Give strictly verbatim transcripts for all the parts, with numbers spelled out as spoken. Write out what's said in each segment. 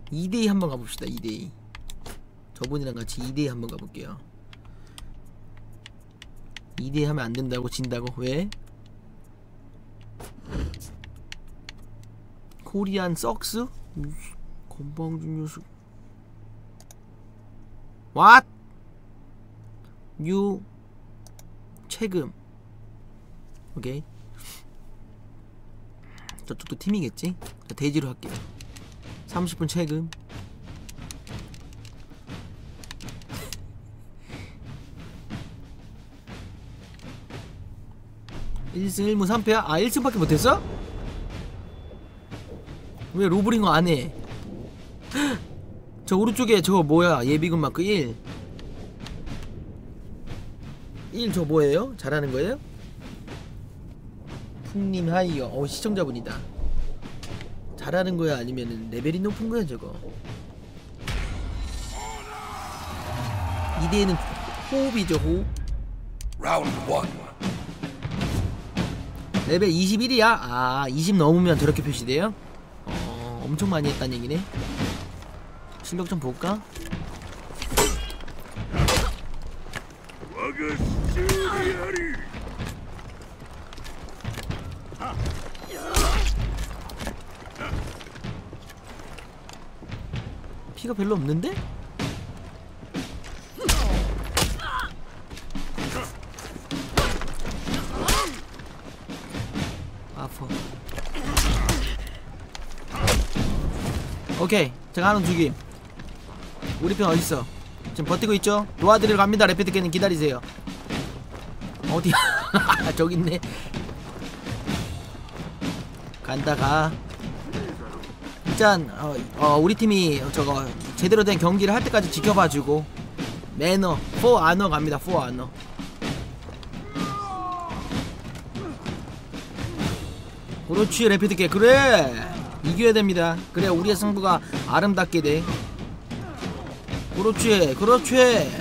이 대이 한번 가봅시다. 이 대이. 저분이랑 같이 이 대이 한번 가볼게요. 이 대이 하면 안된다고? 진다고? 왜? 코리안 썩스? 건방진 녀석. What? 유 최금. 오케이. 저쪽도 팀이겠지? 대지로 할게요. 삼십 분 최금. 일 승 일 무 삼 패야? 아 일 승밖에 못했어? 왜 로브링어 안해? 저 오른쪽에 저거 뭐야? 예비군 마크 일. 일 저 뭐예요? 잘하는 거예요? 풍님 하이요. 어 시청자분이다. 잘하는 거야 아니면은 레벨이 높은 거야 저거? 이 대에는 호흡이죠 호흡. 레벨 이십일이야? 아 이십 넘으면 저렇게 표시돼요? 어 엄청 많이 했단 얘기네. 실력 좀 볼까? 피가 별로 없는데? 아파. 오케이 제가 하나 죽임. 우리 편 어딨어? 지금 버티고 있죠? 도와드리러 갑니다. 레피드께는 기다리세요. 어디야? 저기 있네. 간다 가. 일단 어, 어 우리 팀이 저거 제대로 된 경기를 할 때까지 지켜봐주고 매너 포 아너 갑니다. 포 아너. 그렇지 레피드께. 그래 이겨야 됩니다. 그래 우리의 승부가 아름답게 돼. 그렇지 그렇지.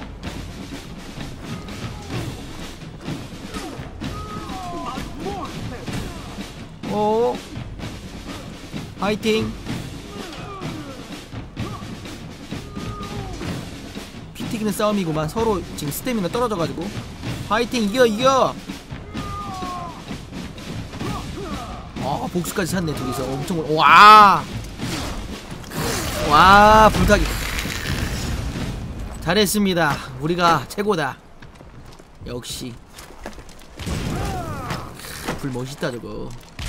오 파이팅. 피 튀기는 싸움이구만. 서로 지금 스태미나 떨어져가지고. 파이팅 이겨 이겨. 어 복수까지 찼네 둘이서. 엄청. 와 와 불타기 잘했습니다. 우리가 최고다 역시. 불 멋있다 저거.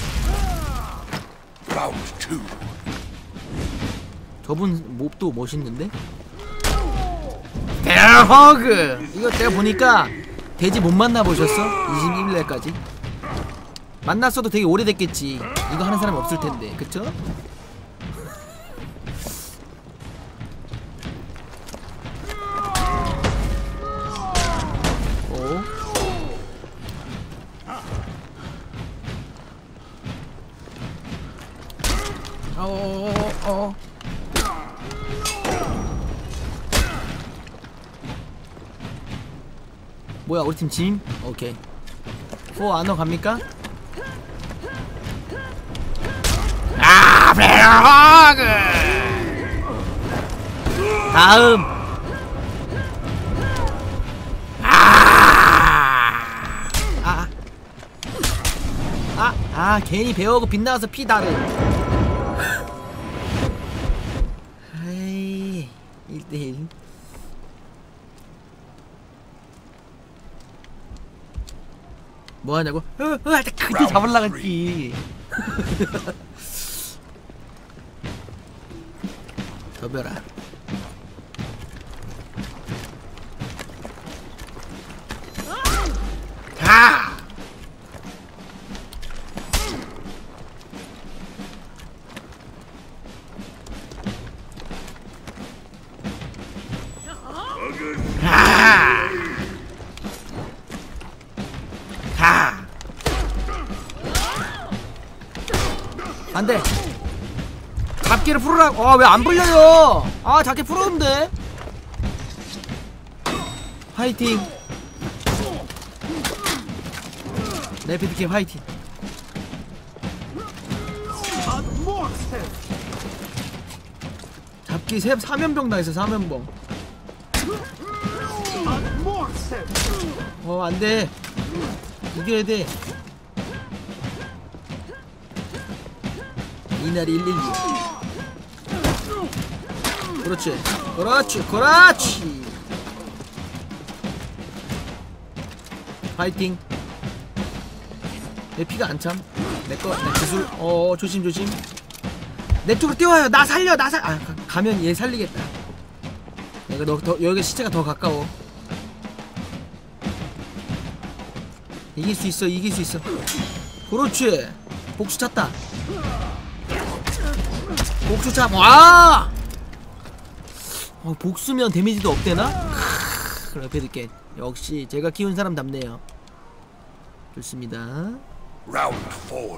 저분 몹도 멋있는데? 베어허그! 이거 내가 보니까 돼지 못 만나보셨어? 이십일 회까지 만났어도 되게 오래됐겠지. 이거 하는 사람이 없을텐데 그쵸? 어어어 어. 뭐야 우리 팀 짐? 오케이. 포 안어 갑니까? 아 베어허그. 다음. 아. 아. 아, 아 괜히 베어허그 빗나가서 피 다르. 에이 일 대 일. 뭐하냐고? 어, 어, 그때 잡으려갔지. 덤벼라. 가! 가! 가! 안돼. 잡기를 풀으라고. 아 왜 안 풀려요? 아 잡기 풀었는데. 화이팅. 레피드캡 화이팅. 잡기 세, 사면병 당했어. 사면병. 어 안돼. 이겨야 돼. 이날이 일일이. 그렇지 그렇지 그렇지. 파이팅. 내 피가 안참. 내꺼 내 기술. 어 조심 조심. 내 쪽으로 뛰어와요. 나 살려 나 살. 아 가, 가면 얘 살리겠다. 내가 너 더 여기 시체가 더 가까워. 이길 수 있어 이길 수 있어. 그렇지. 복수 찼다. 복수 참. 와. 어, 복수면 데미지도 없대나? 그래 배드게 역시 제가 키운 사람답네요. 좋습니다. Round four.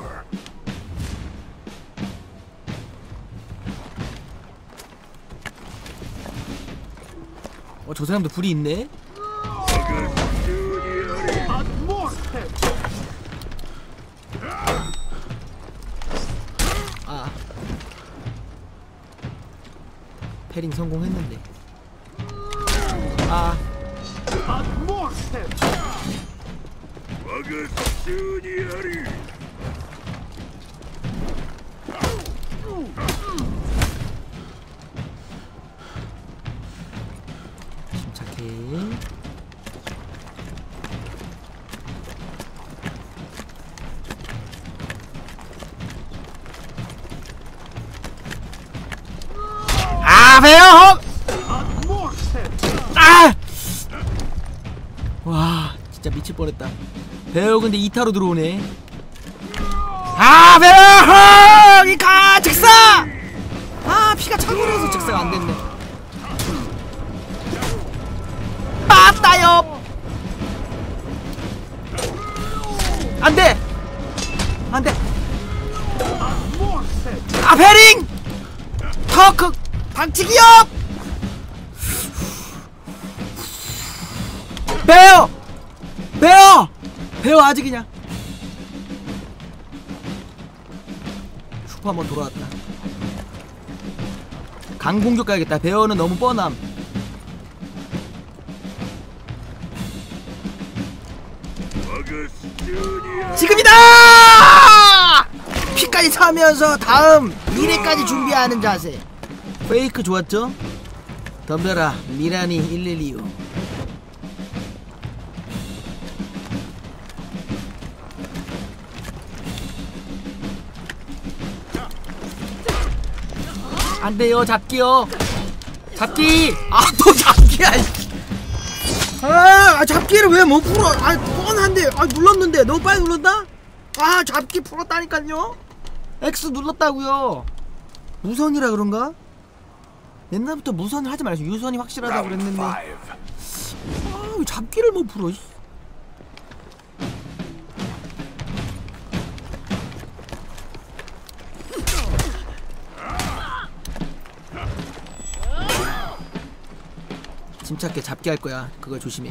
어, 저 사람도 불이 있네. 아, 패링 성공했는데. 아, 침착해. 아, 배요! 아! 와, 진짜 미칠 뻔했다. 배요 근데 이 타로 들어오네. 아, 배요! 이가 즉사! 아, 피가 차고려서 즉사가 안 됐네. 빠따요! 안 돼! 안 돼! 아, 베링! 터크! 방치기업! 배요! 배요! 배요 아직이냐? 슈퍼 한번 돌아왔다. 강공격 가야겠다. 배어는 너무 뻔함. 지금이다! 피까지 차면서 다음 미래까지 준비하는 자세. 페이크 좋았죠? 덤벼라 미라니 일일이오. 안돼요. 잡기요. 잡기. 아 또 잡기야. 아 잡기를 왜 못 풀어. 아 뻔한데. 아 눌렀는데 너무 빨리 눌렀나? 아 잡기 풀었다니깐요. X 눌렀다고요. 무선이라 그런가? 옛날부터 무선을 하지 말고 유선이 확실하다고 그랬는데. 아 왜 잡기를 못 풀어. 침착해. 잡기 할 거야. 그거 조심해.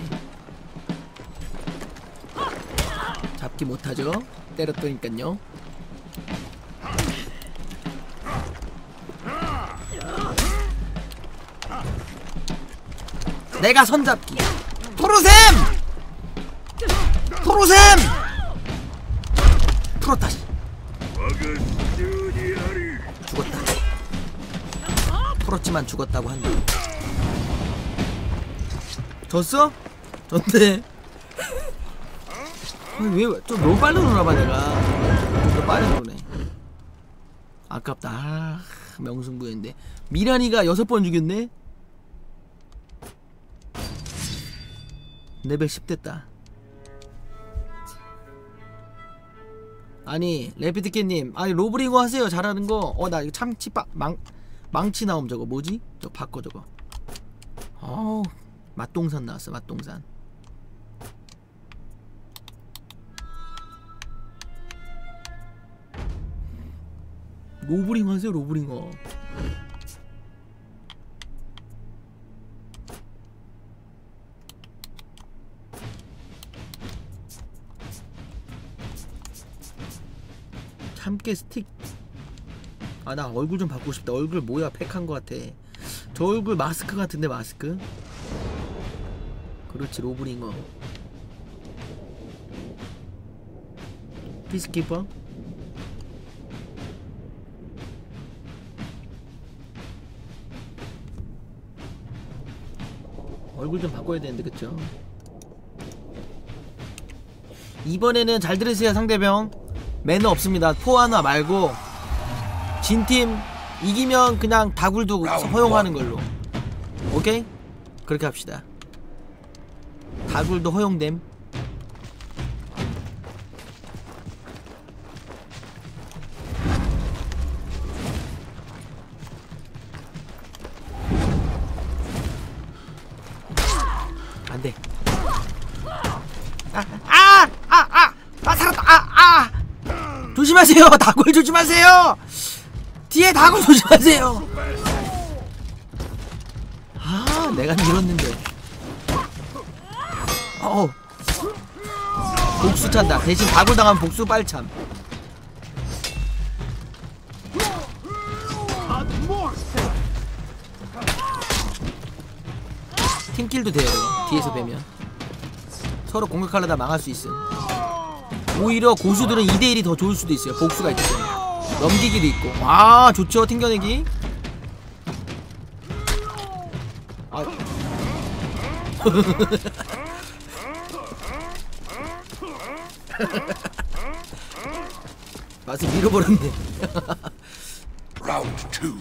잡기 못하죠? 때렸더니깐요. 내가 선잡기. 토로샘! 토로샘! 풀었다. 죽었다. 풀었지만 죽었다고 한다. 졌어? 졌네. 왜 좀 너무 빨리 누르나봐 내가. 좀 더 빨리 누르네. 아깝다. 아, 명승부였는데. 미란이가 여섯 번 죽였네. 레벨 십 됐다. 아니 레피드캣님, 아니 로브링어 하세요. 잘하는거. 어 나 이거 참치 빠, 망, 망치 나옴. 저거 뭐지? 저거 바꿔 저거. 어우 맛동산 나왔어. 맛동산. 로브링어 하세요. 로브링어. 참깨 스틱. 아 나 얼굴 좀 바꾸고 싶다. 얼굴 뭐야 팩한 거 같아. 저 얼굴 마스크 같은데 마스크? 그렇지 로브링어. 피스키퍼? 얼굴 좀 바꿔야 되는데 그쵸? 이번에는 잘 들으세요 상대병. 매너 없습니다. 포하나 말고 진팀 이기면 그냥 다굴도 허용하는 걸로. 오케이? 그렇게 합시다. 다굴도 허용됨. 안돼. 아, 아, 아, 아, 아, 살았다. 아, 아. 조심하세요. 다굴 조심하세요. 뒤에 다굴 조심하세요. 아, 내가 밀었는데. 어. 복수 찬다. 대신 다굴 당하면 복수 빨참. 팀킬도 돼요. 뒤에서 뵈면 서로 공격하려다 망할 수 있음. 오히려 고수들은 이 대 일이 더 좋을 수도 있어요. 복수가 있기 때문에. 넘기기도 있고. 아 좋죠 튕겨내기. 아. 맛을 밀어버렸네. Round two.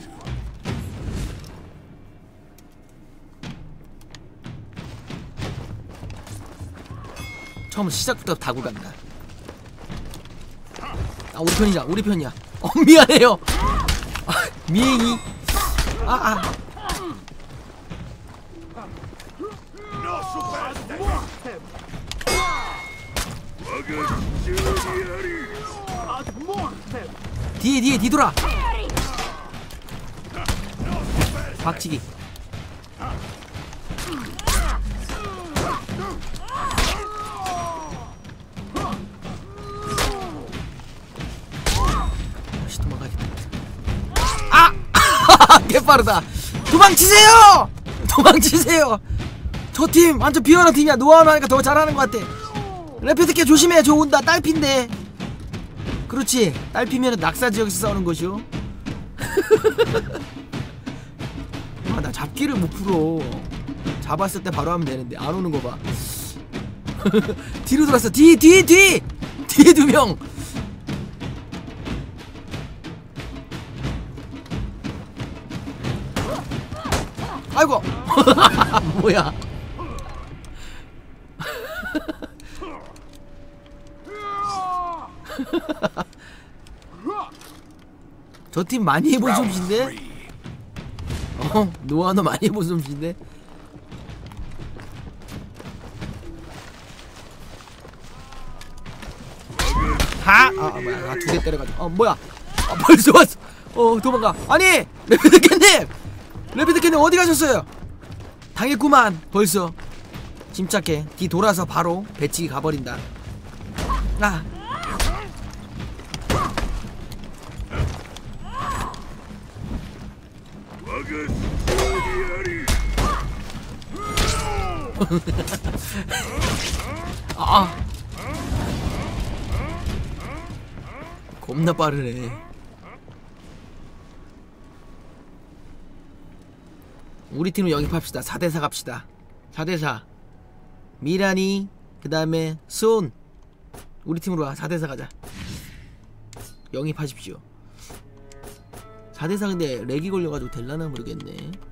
처음 시작부터 다굴 간다. 아 우리 편이야 우리 편이야. 어 미안해요. 아, 미행이. 아 아. 뒤에 뒤에 뒤돌아. 박치기. 다시 도망가겠다. 아! 개빠르다. 도망치세요! 도망치세요. 저 팀 완전 비열한 팀이야. 노아노 하니까 더 잘하는 것 같아. 레피드캐 조심해. 저 온다. 딸핀데. 그렇지. 딸피면 낙사 지역에서 싸우는 것이요. 아, 나 잡기를 못 풀어. 잡았을 때 바로 하면 되는데 안 오는 거 봐. 뒤로 돌았어. 뒤, 뒤, 뒤! 뒤에 두 명. 아이고. 뭐야. 저 팀 많이 해본 솜씨인데? 어? 노아 너 많이 해본 솜씨인데? 하! 아, 아 뭐야. 아, 두 대 때려가지고. 어 뭐야. 아, 벌써 왔어. 어 도망가. 아니! 레피드캐님! 레피드캐님 어디 가셨어요? 당했구만 벌써. 침착해. 뒤 돌아서 바로 배치기 가버린다. 아. 아. 겁나 빠르네. 우리 팀을 영입합시다. 사 대 사 갑시다. 사 대 사. 미라니 그 다음에 손. 우리 팀으로 와. 사 대 사 가자. 영입하십시오. 사 대 사 근데 렉이 걸려가지고 될라나 모르겠네.